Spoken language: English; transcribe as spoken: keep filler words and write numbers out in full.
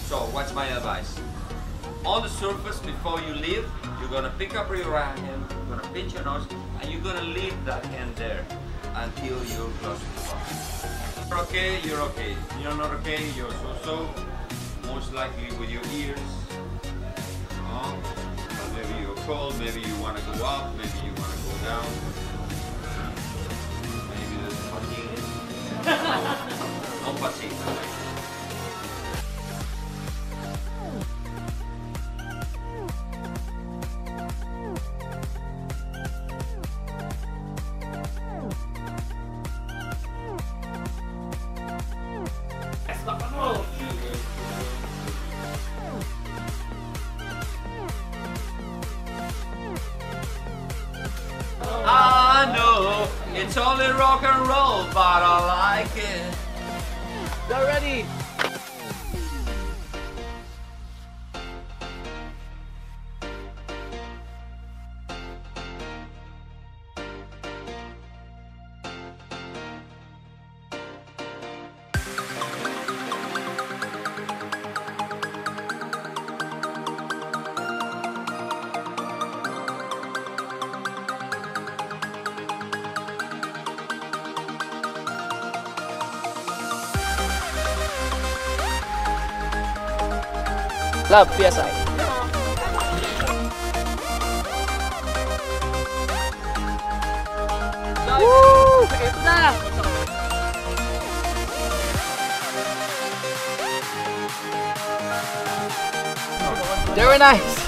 So what's my advice? On the surface, before you leave, you're gonna pick up your right hand, you're gonna pinch your nose, and you're gonna leave that hand there until you're close to the bottom. You're okay, you're okay. You're not okay, you're so-so. Most likely with your ears. Oh, maybe you're cold, maybe you wanna go up, maybe you wanna go down. Maybe there's fatigue. No, no fatigue. I know it's only rock and roll, but I like it. They're ready. Love, P S I. Woo! Ito na! Very nice!